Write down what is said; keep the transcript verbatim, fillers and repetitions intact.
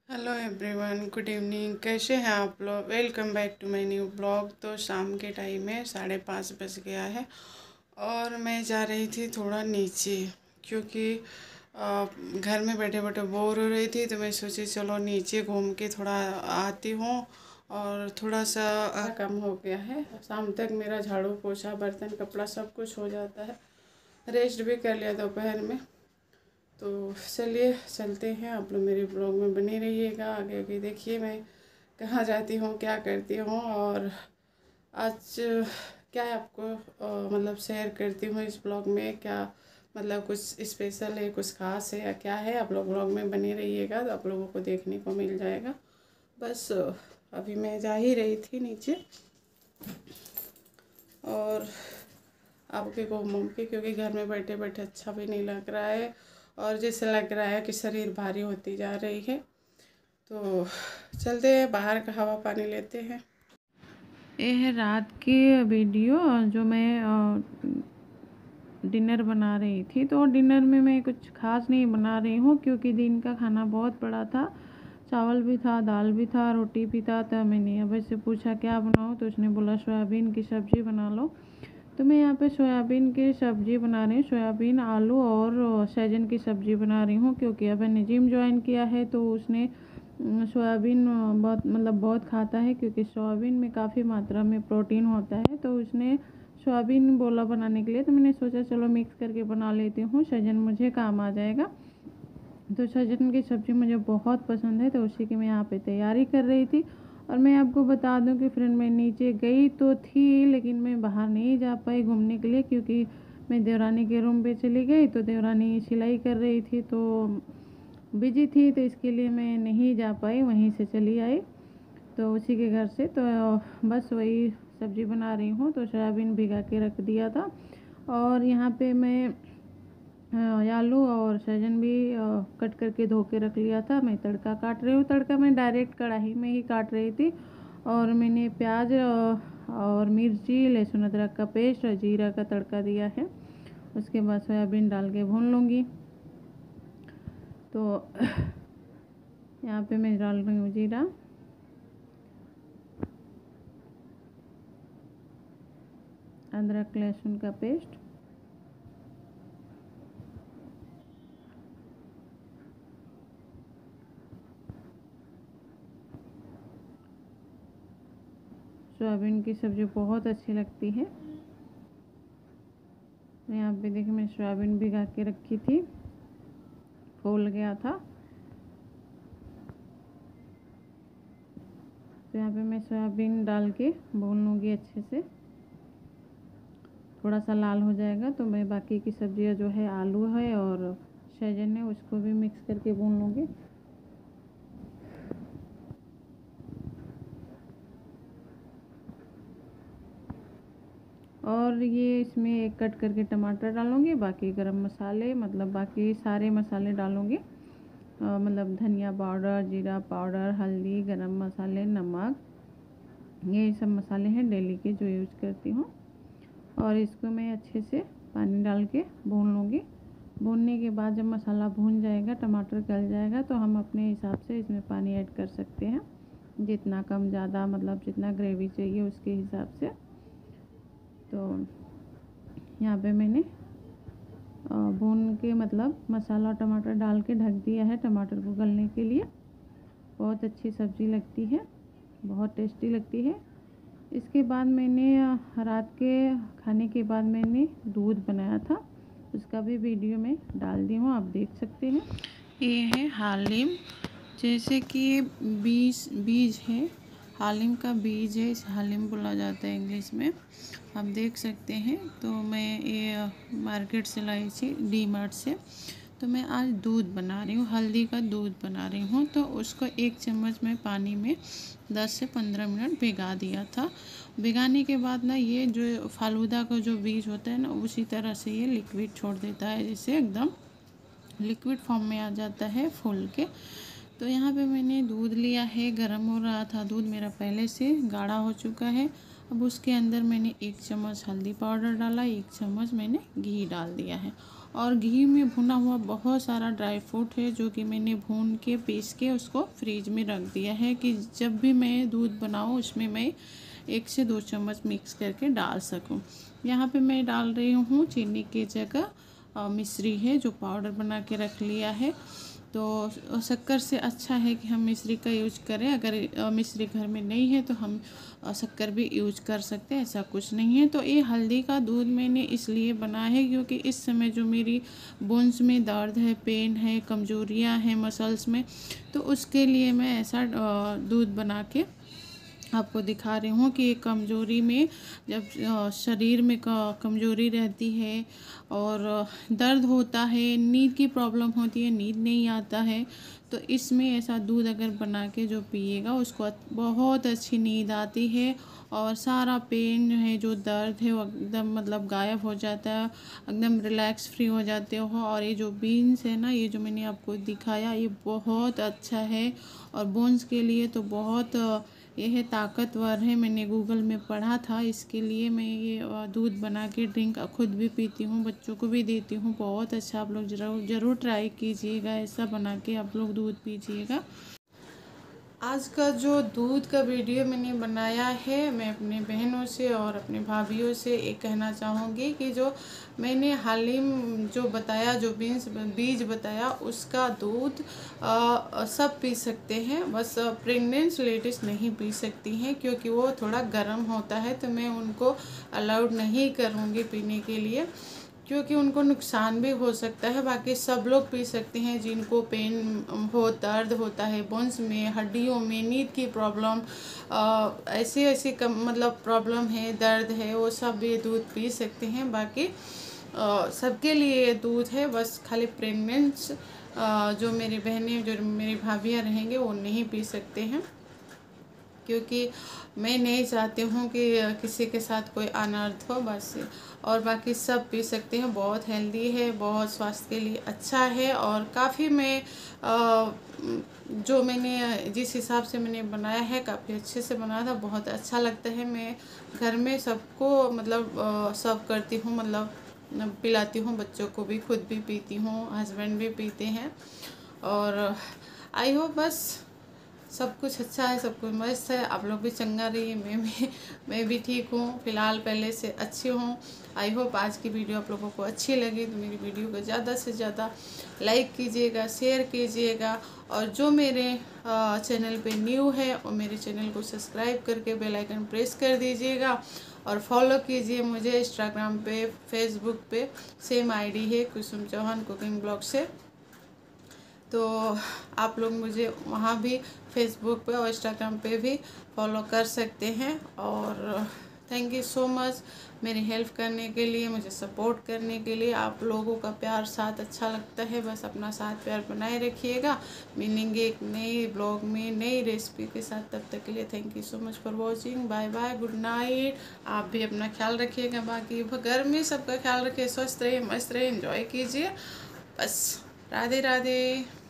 Hello everyone, good evening. कैसे हैं आप लोग? Welcome back to my new blog. तो शाम के टाइम है, साढ़े पाँच बज गया है और मैं जा रही थी थोड़ा नीचे, क्योंकि आ, घर में बैठे बैठे बोर हो रही थी। तो मैं सोची चलो नीचे घूम के थोड़ा आती हूँ। और थोड़ा सा आ, कम हो गया है, शाम तक मेरा झाड़ू पोछा बर्तन कपड़ा सब कुछ हो जाता है। रेस्ट भी कर लिया दोपहर में। तो चलिए चलते हैं, आप लोग मेरे ब्लॉग में बने रहिएगा। आगे आगे देखिए मैं कहाँ जाती हूँ, क्या करती हूँ, और आज क्या आपको अ, मतलब शेयर करती हूँ इस ब्लॉग में। क्या मतलब कुछ स्पेशल है, कुछ खास है या क्या है, आप लोग ब्लॉग में बने रहिएगा तो आप लोगों को देखने को मिल जाएगा। बस अभी मैं जा ही रही थी नीचे और आपके को घूम के, क्योंकि घर में बैठे बैठे अच्छा भी नहीं लग रहा है और जैसे लग रहा है कि शरीर भारी होती जा रही है। तो चलते हैं बाहर का हवा पानी लेते हैं। ये है रात की वीडियो जो मैं डिनर बना रही थी। तो डिनर में मैं कुछ खास नहीं बना रही हूँ, क्योंकि दिन का खाना बहुत बड़ा था। चावल भी था, दाल भी था, रोटी भी था। तो मैंने अभी से पूछा क्या बनाऊँ, तो उसने बोला सोयाबीन की सब्ज़ी बना लो। तो मैं यहाँ पे सोयाबीन की सब्ज़ी बना रही हूँ। सोयाबीन, आलू और सहजन की सब्ज़ी बना रही हूँ, क्योंकि अब मैंने जिम ज्वाइन किया है तो उसने सोयाबीन बहुत मतलब बहुत खाता है, क्योंकि सोयाबीन में काफ़ी मात्रा में प्रोटीन होता है। तो उसने सोयाबीन बोला बनाने के लिए, तो मैंने सोचा चलो मिक्स करके बना लेती हूँ, सहजन मुझे काम आ जाएगा। तो सहजन की सब्ज़ी मुझे बहुत पसंद है, तो उसी की मैं यहाँ पे तैयारी कर रही थी। और मैं आपको बता दूं कि फ्रेंड मैं नीचे गई तो थी, लेकिन मैं बाहर नहीं जा पाई घूमने के लिए, क्योंकि मैं देवरानी के रूम पे चली गई। तो देवरानी सिलाई कर रही थी तो बिजी थी, तो इसके लिए मैं नहीं जा पाई, वहीं से चली आई तो उसी के घर से। तो बस वही सब्ज़ी बना रही हूँ। तो सोयाबीन भिगा के रख दिया था और यहाँ पे मैं आलू और सहजन भी कट करके धो के रख लिया था। मैं तड़का काट रही हूँ। तड़का मैं डायरेक्ट कढ़ाई में ही काट रही थी और मैंने प्याज और मिर्ची, लहसुन अदरक का पेस्ट और जीरा का तड़का दिया है। उसके बाद सोयाबीन डाल के भून लूँगी। तो यहाँ पे मैं डाल रही हूँ जीरा, अदरक लहसुन का पेस्ट, सोयाबीन की सब्ज़ी बहुत अच्छी लगती है। यहाँ पे देखिए मैं सोयाबीन भिगा के रखी थी, फूल गया था। तो यहाँ पे मैं सोयाबीन डाल के भून लूँगी अच्छे से। थोड़ा सा लाल हो जाएगा तो मैं बाकी की सब्जियाँ जो है आलू है और सहजन है उसको भी मिक्स करके भून लूँगी। और ये इसमें एक कट करके टमाटर डालूँगी, बाकी गरम मसाले मतलब बाकी सारे मसाले डालूँगी, मतलब धनिया पाउडर, जीरा पाउडर, हल्दी, गरम मसाले, नमक, ये सब मसाले हैं डेली के जो यूज़ करती हूँ। और इसको मैं अच्छे से पानी डाल के भून लूँगी। भूनने के बाद जब मसाला भून जाएगा, टमाटर गल जाएगा, तो हम अपने हिसाब से इसमें पानी ऐड कर सकते हैं, जितना कम ज़्यादा मतलब जितना ग्रेवी चाहिए उसके हिसाब से। तो यहाँ पे मैंने भून के मतलब मसाला टमाटर डाल के ढक दिया है टमाटर को गलने के लिए। बहुत अच्छी सब्ज़ी लगती है, बहुत टेस्टी लगती है। इसके बाद मैंने रात के खाने के बाद मैंने दूध बनाया था, उसका भी वीडियो में डाल दी हूँ, आप देख सकते हैं। ये है हालिम, जैसे कि बीज बीज है, हालिम का बीज है, इस हालिम बोला जाता है इंग्लिश में, आप देख सकते हैं। तो मैं ये मार्केट से लाई थी, डी मार्ट से। तो मैं आज दूध बना रही हूँ, हल्दी का दूध बना रही हूँ। तो उसको एक चम्मच में पानी में दस से पंद्रह मिनट भिगा दिया था। भिगाने के बाद ना ये जो फालूदा का जो बीज होता है ना, उसी तरह से ये लिक्विड छोड़ देता है, जैसे एकदम लिक्विड फॉर्म में आ जाता है फूल के। तो यहाँ पे मैंने दूध लिया है, गर्म हो रहा था दूध मेरा पहले से, गाढ़ा हो चुका है। अब उसके अंदर मैंने एक चम्मच हल्दी पाउडर डाला, एक चम्मच मैंने घी डाल दिया है और घी में भुना हुआ बहुत सारा ड्राई फ्रूट है जो कि मैंने भून के पीस के उसको फ्रीज में रख दिया है कि जब भी मैं दूध बनाऊँ उसमें मैं एक से दो चम्मच मिक्स करके डाल सकूं। यहाँ पे मैं डाल रही हूँ चीनी की जगह मिश्री है जो पाउडर बना के रख लिया है। तो शक्कर से अच्छा है कि हम मिश्री का यूज करें। अगर मिश्री घर में नहीं है तो हम शक्कर भी यूज कर सकते हैं, ऐसा कुछ नहीं है। तो ये हल्दी का दूध मैंने इसलिए बनाया है क्योंकि इस समय जो मेरी बोन्स में दर्द है, पेन है, कमजोरियाँ हैं मसल्स में, तो उसके लिए मैं ऐसा दूध बना के आपको दिखा रही हूँ कि कमज़ोरी में जब शरीर में कमज़ोरी रहती है और दर्द होता है, नींद की प्रॉब्लम होती है, नींद नहीं आता है, तो इसमें ऐसा दूध अगर बना के जो पिएगा उसको बहुत अच्छी नींद आती है और सारा पेन जो है, जो दर्द है, वो एकदम मतलब गायब हो जाता है, एकदम रिलैक्स फ्री हो जाते हो। और ये जो बीन्स है ना, ये जो मैंने आपको दिखाया, ये बहुत अच्छा है और बोन्स के लिए तो बहुत ये है, ताकतवर है। मैंने गूगल में पढ़ा था, इसके लिए मैं ये दूध बना के ड्रिंक खुद भी पीती हूँ, बच्चों को भी देती हूँ। बहुत अच्छा, आप लोग जरूर ज़रूर ट्राई कीजिएगा, ऐसा बना के आप लोग दूध पीजिएगा। आज का जो दूध का वीडियो मैंने बनाया है, मैं अपने बहनों से और अपने भाभीयों से एक कहना चाहूँगी कि जो मैंने हालिम जो बताया, जो बीन्स बीज बताया, उसका दूध आ, सब पी सकते हैं, बस प्रेग्नेंट लेडीज़ नहीं पी सकती हैं क्योंकि वो थोड़ा गर्म होता है, तो मैं उनको अलाउड नहीं करूँगी पीने के लिए क्योंकि उनको नुकसान भी हो सकता है। बाकी सब लोग पी सकते हैं जिनको पेन हो, दर्द होता है बोन्स में, हड्डियों में, नींद की प्रॉब्लम, ऐसे ऐसे कम मतलब प्रॉब्लम है, दर्द है, वो सब ये दूध पी सकते हैं। बाकी सबके लिए ये दूध है, बस खाली प्रेग्नेंट्स जो मेरी बहनें, जो मेरी भाभियाँ रहेंगे वो नहीं पी सकते हैं क्योंकि मैं नहीं चाहती हूँ कि किसी के साथ कोई अनर्थ हो बस। और बाकी सब पी सकते हैं, बहुत हेल्दी है, बहुत स्वास्थ्य के लिए अच्छा है। और काफ़ी मैं आ, जो मैंने जिस हिसाब से मैंने बनाया है काफ़ी अच्छे से बनाया था, बहुत अच्छा लगता है। मैं घर में सबको मतलब सर्व करती हूँ, मतलब पिलाती हूँ, बच्चों को भी, खुद भी पीती हूँ, हस्बैंड भी पीते हैं। और आई होप बस सब कुछ अच्छा है, सब कुछ मस्त है, आप लोग भी चंगा रहिए, मैं भी मैं भी ठीक हूँ फिलहाल, पहले से अच्छी हूँ। आई होप आज की वीडियो आप लोगों को अच्छी लगी तो मेरी वीडियो को ज़्यादा से ज़्यादा लाइक कीजिएगा, शेयर कीजिएगा। और जो मेरे चैनल पे न्यू है और मेरे चैनल को सब्सक्राइब करके बेल आइकन प्रेस कर दीजिएगा और फॉलो कीजिए मुझे इंस्टाग्राम पे, फेसबुक पे, सेम आईडी है कुसुम चौहान कुकिंग ब्लॉग से, तो आप लोग मुझे वहाँ भी फेसबुक पे और इंस्टाग्राम पे भी फॉलो कर सकते हैं। और थैंक यू सो मच मेरी हेल्प करने के लिए, मुझे सपोर्ट करने के लिए। आप लोगों का प्यार साथ अच्छा लगता है, बस अपना साथ प्यार बनाए रखिएगा। मिलेंगे एक नई ब्लॉग में नई रेसिपी के साथ, तब तक के लिए thank you so much for watching. Bye bye, good night. आप भी अपना ख्याल रखिएगा, बाकी घर में सबका ख्याल रखिए, स्वस्थ रहिए, मस्त रहिए, एंजॉय कीजिए, बस। राधे राधे।